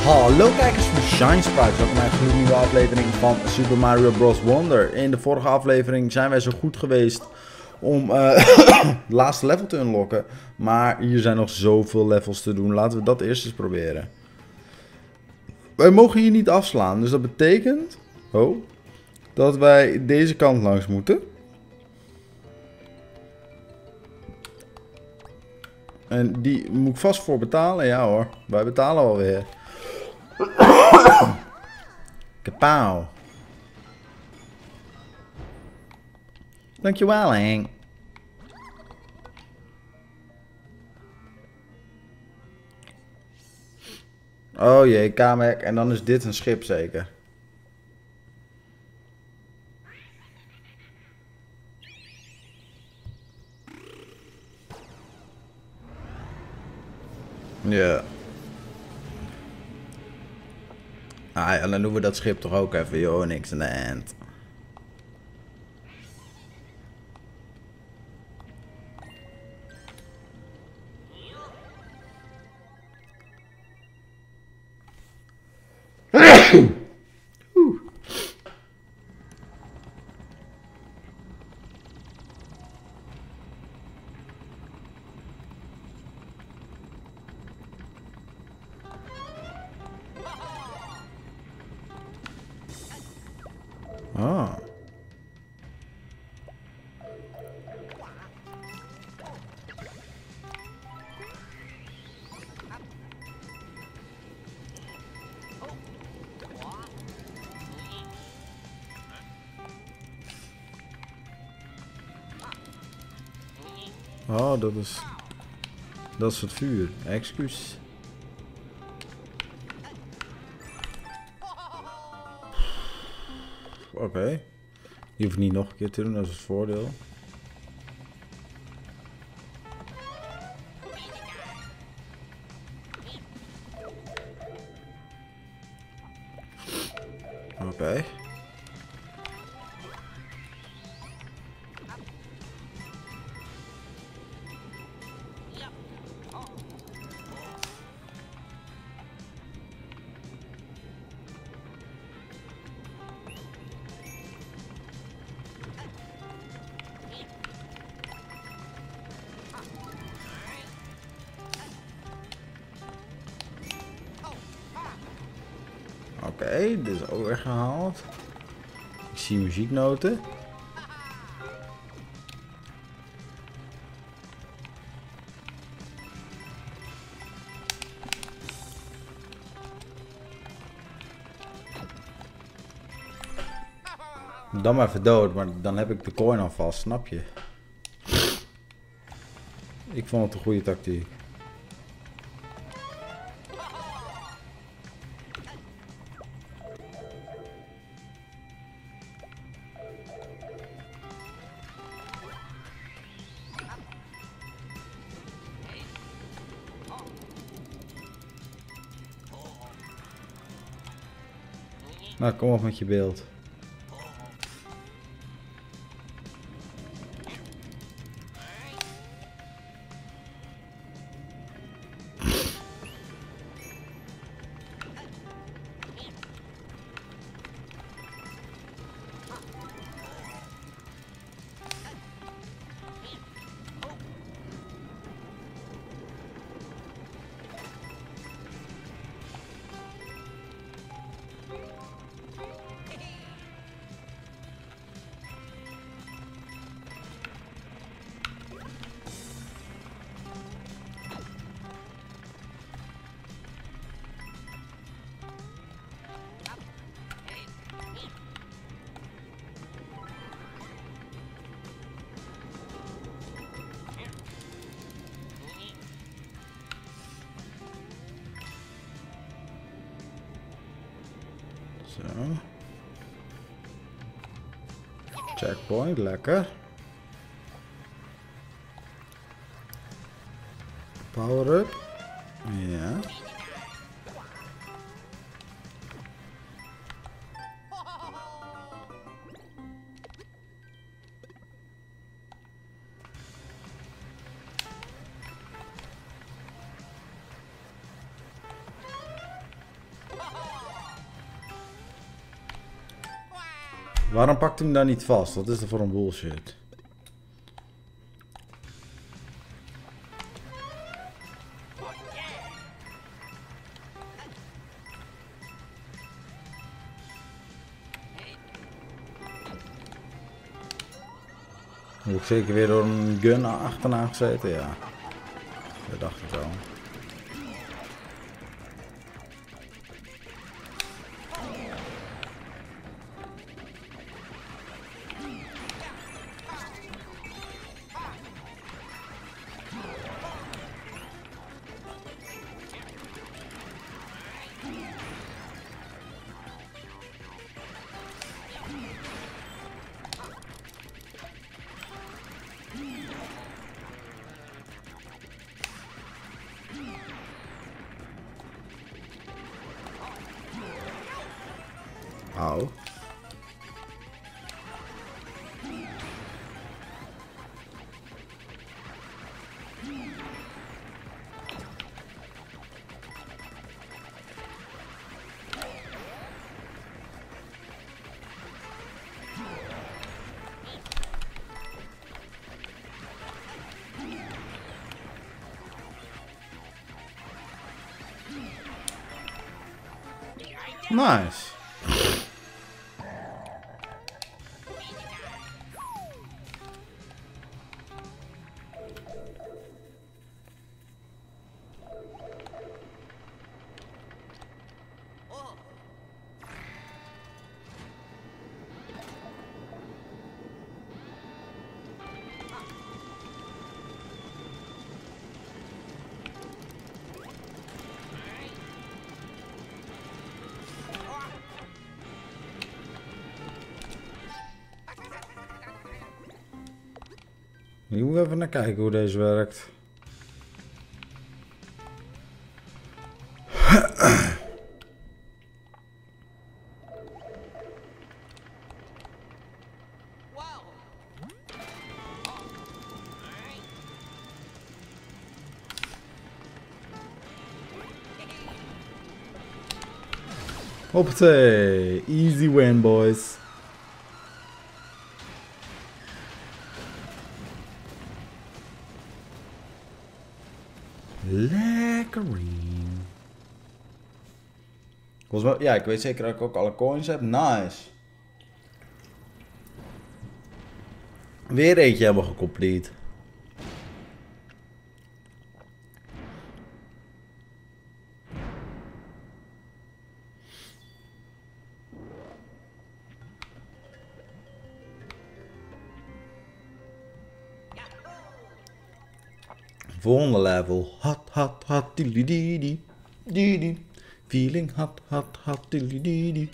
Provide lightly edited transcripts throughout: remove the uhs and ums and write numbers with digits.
Hallo kijkers van Shine Sprite, welkom bij een gloednieuwe aflevering van Super Mario Bros. Wonder. In de vorige aflevering zijn wij zo goed geweest om het laatste level te unlocken. Maar hier zijn nog zoveel levels te doen, laten we dat eerst eens proberen. Wij mogen hier niet afslaan, dus dat betekent dat wij deze kant langs moeten. En die moet ik vast voor betalen, ja hoor, wij betalen alweer. Kapauw. Dankjewel, Henk. Oh jee, Kamek. En dan is dit een schip zeker. Ja. Ah ja, dan doen we dat schip toch ook even, joh, niks aan de hand. Ah. Oh, dat is het vuur. Excuus. Oké. Je hoeft niet nog een keer te doen, dat is het voordeel. Oké. Oké, dit is ook weer gehaald. Ik zie muzieknoten. Dan maar even dood, maar dan heb ik de coin alvast, snap je? Ik vond het een goede tactiek. Nou, kom op met je beeld. Zo. Checkpoint, lekker. Power up. Ja. Waarom pakt hij hem dan niet vast? Wat is er voor een bullshit? Heb ik zeker weer door een gun achterna gezeten? Ja, dat dacht ik wel. Au. Nice. Ik moet even naar kijken hoe deze werkt. Hoppatee, easy win boys. Lekkerien. Volgens mij, ja, ik weet zeker dat ik ook alle coins heb. Nice. Weer eentje hebben we gecomplete. Volgende level. Hot, hot, hot, dilly dee. Feeling hot, hot, hot, dilly.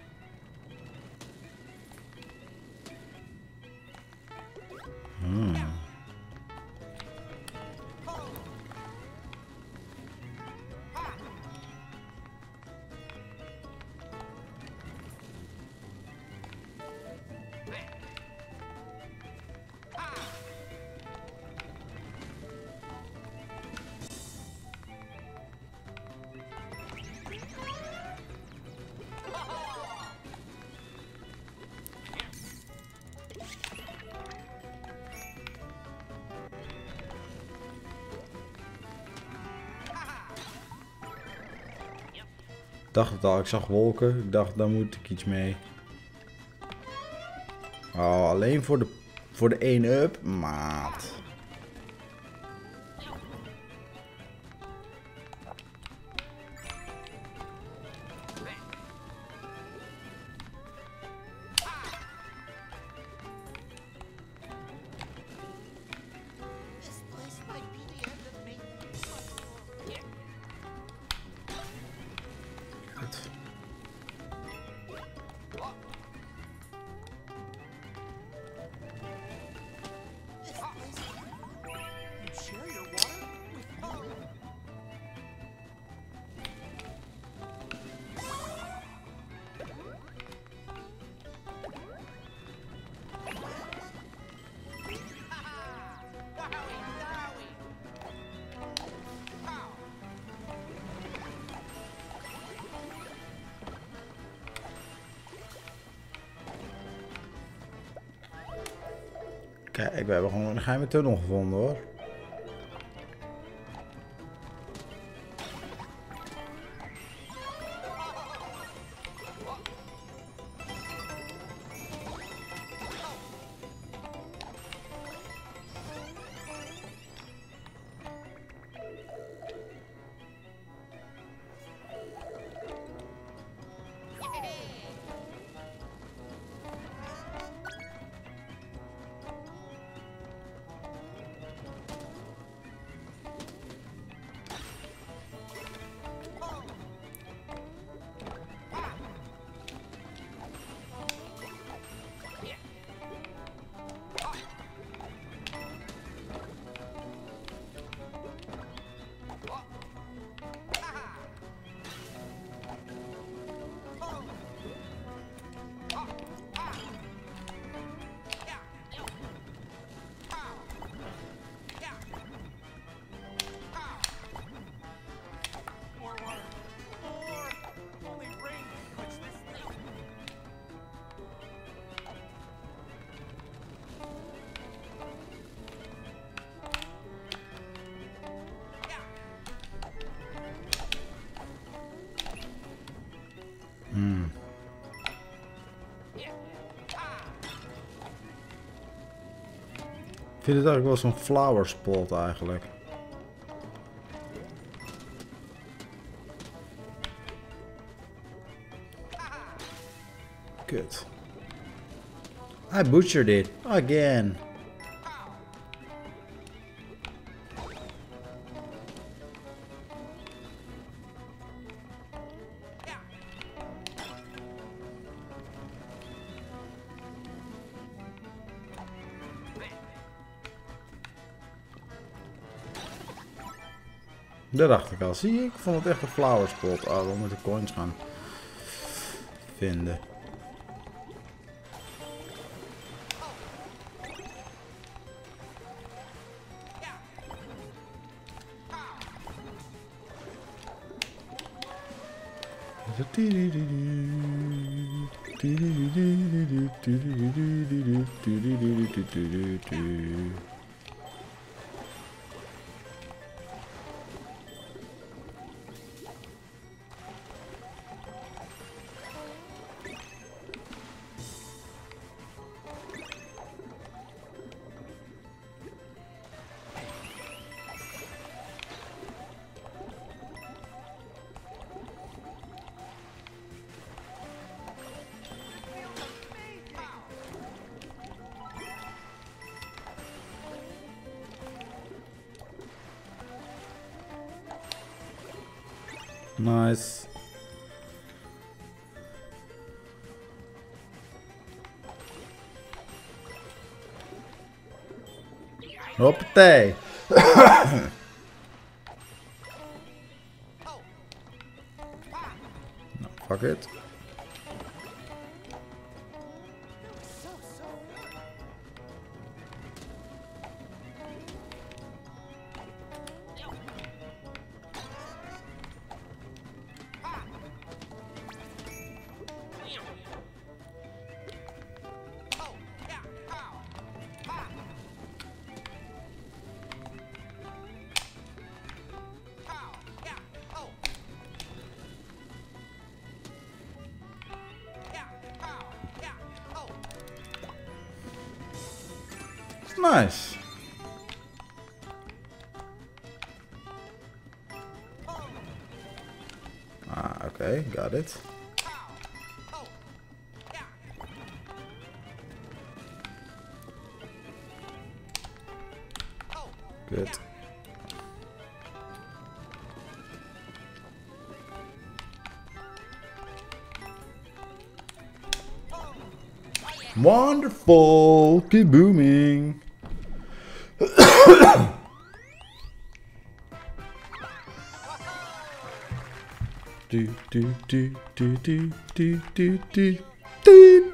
Ik dacht het al, ik zag wolken. Ik dacht, daar moet ik iets mee. Oh, alleen voor de 1-up? Maat. Kijk, we hebben gewoon een geheime tunnel gevonden hoor. Ik vind het eigenlijk wel zo'n flower spot eigenlijk. Kut. I butchered it again. Dat dacht ik al. Zie je, ik vond het echt een flower spot. Oh, we moeten coins gaan vinden. Nice. Hoppatee. Nou, fuck it. Nice. Ah, okay, got it. Good. Wonderful. Keep booming. Do do do do do do do do do.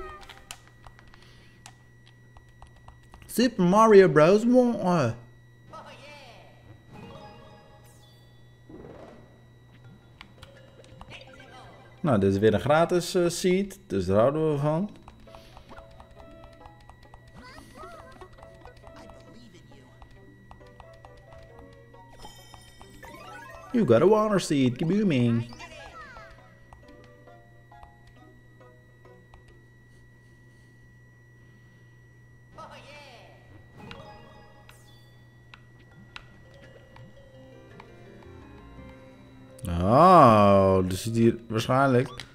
Super Mario Bros. One. Nou, dit is weer een gratis seed, dus daar houden we van. You got a water seat, kabooming. Oh, dus zit hier waarschijnlijk.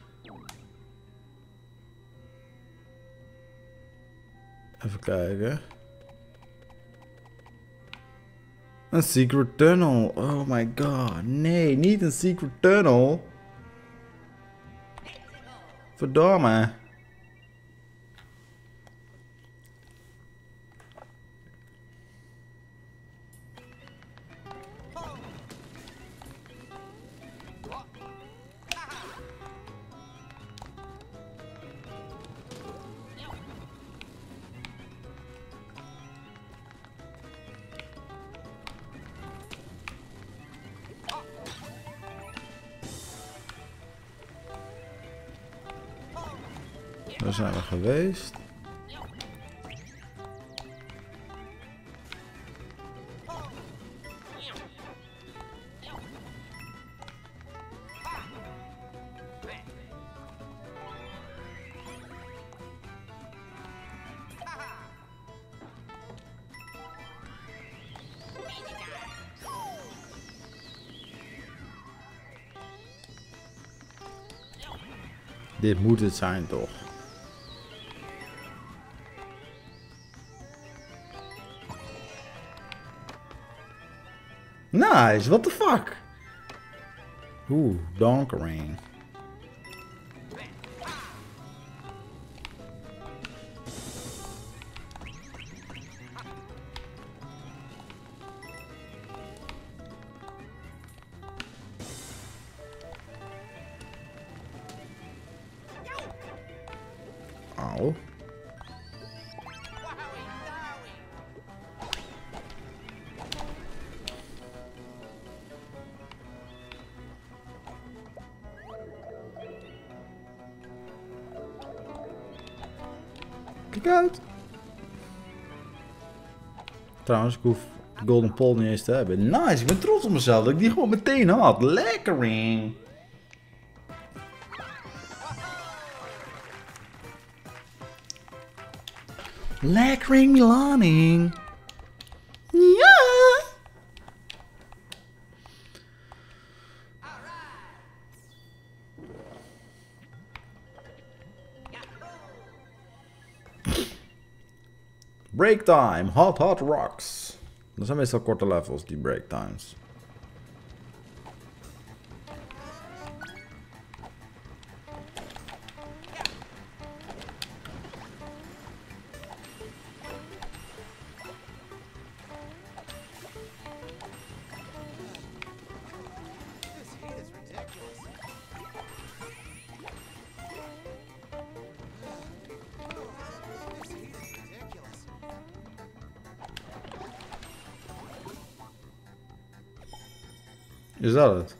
Even kijken. Een secret tunnel. Oh my god. Nee, niet een secret tunnel. Verdomme. Daar zijn we geweest. Dit moet het zijn toch? Nice, what the fuck? Oeh, donkering. Au. Kijk uit. Trouwens, ik hoef de Golden Pole niet eens te hebben. Nice, ik ben trots op mezelf dat ik die gewoon meteen had. Lekkering. Lekkering Milaning. Ja. Break time, hot rocks. Dat zijn meestal korte levels, die break times. Is dat het?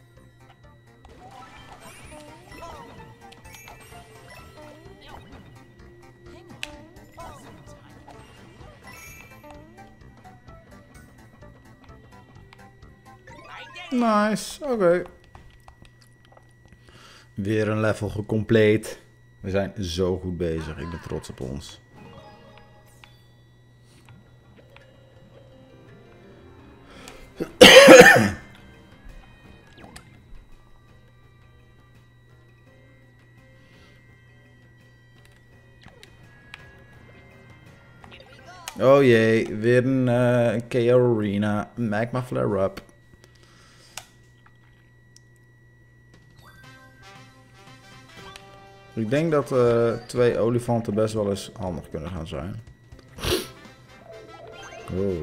Nice, oké. Weer een level gecompleet. We zijn zo goed bezig, ik ben trots op ons. Oh jee, weer een KO Arena. Magma Flare Up. Ik denk dat 2 olifanten best wel eens handig kunnen gaan zijn. Oh.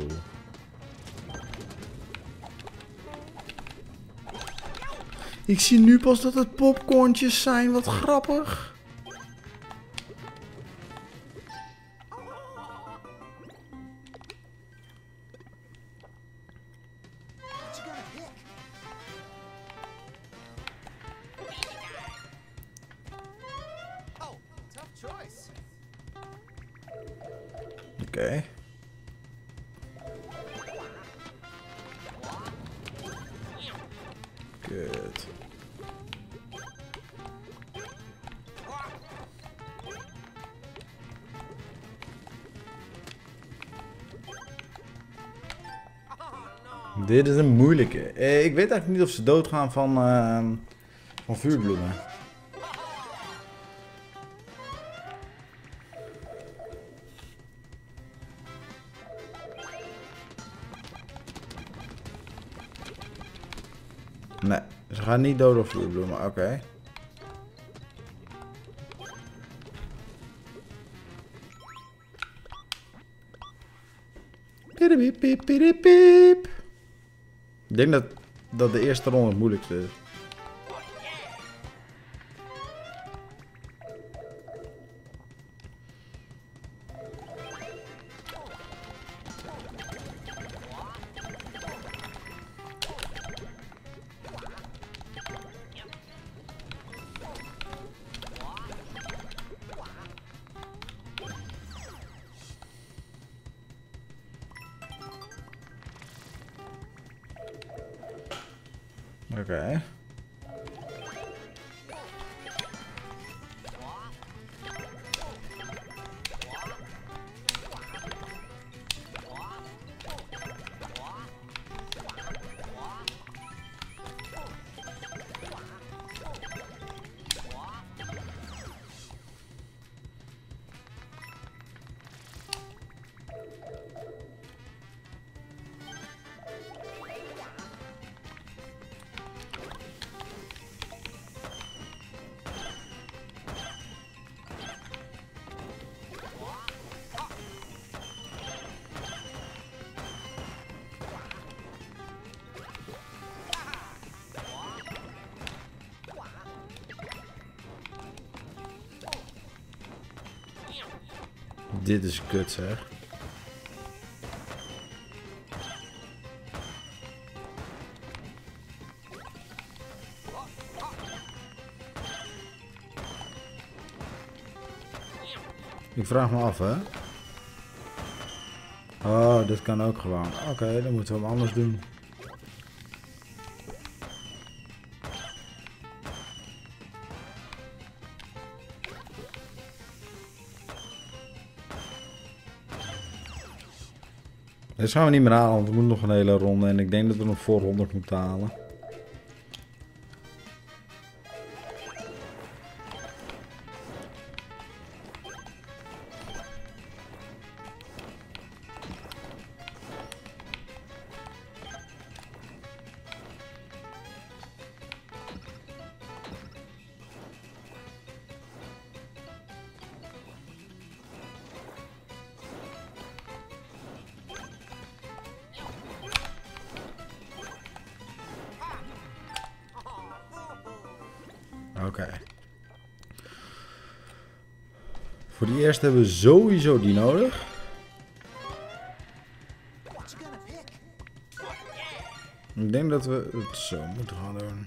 Ik zie nu pas dat het popcorntjes zijn, wat grappig. Oké. Kut. Dit is een moeilijke. Ik weet eigenlijk niet of ze doodgaan van vuurbloemen. Nee, ze gaan niet dood door vuurbloemen. Oké. Piep, piep, piep, piep. Ik denk dat de eerste ronde het moeilijkste is. Oké. Dit is kut, zeg. Ik vraag me af, hè. Oh, dit kan ook gewoon. Oké, dan moeten we hem anders doen. Dit gaan we niet meer halen, want we moeten nog een hele ronde. En ik denk dat we nog voor 100 moeten halen. Oké. Voor die eerste hebben we sowieso die nodig. Ik denk dat we het zo moeten gaan doen.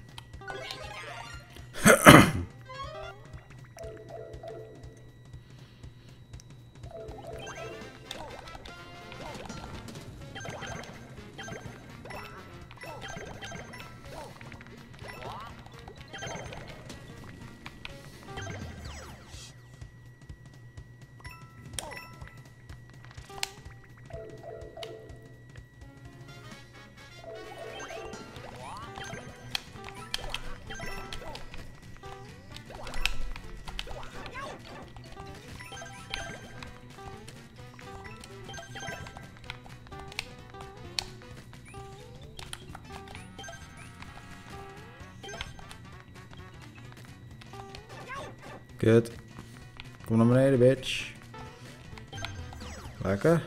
Kut. Kom naar beneden, bitch. Lekker.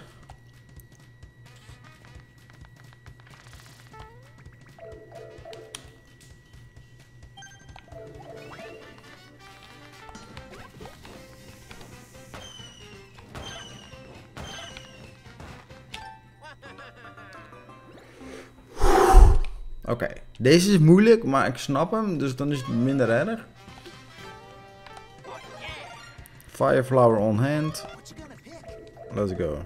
Oké, deze is moeilijk, maar ik snap hem, dus dan is het minder erg. Fire flower on hand. Let's go.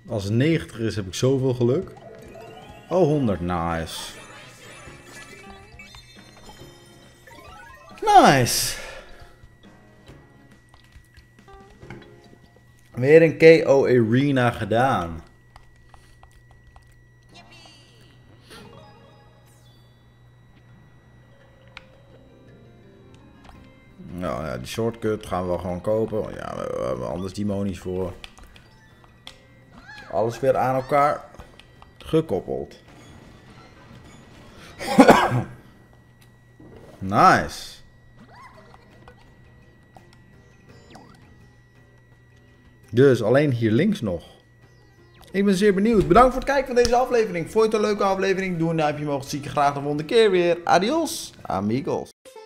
Als het 90 is, heb ik zoveel geluk. Oh, 100. Nice. Nice. Weer een KO Arena gedaan. Nou ja, die shortcut gaan we wel gewoon kopen. Ja, we hebben anders die monies voor. Alles weer aan elkaar gekoppeld. Nice. Dus alleen hier links nog. Ik ben zeer benieuwd. Bedankt voor het kijken van deze aflevering. Vond je het een leuke aflevering? Doe een duimpje omhoog. Zie ik je graag de volgende keer weer. Adios, amigos.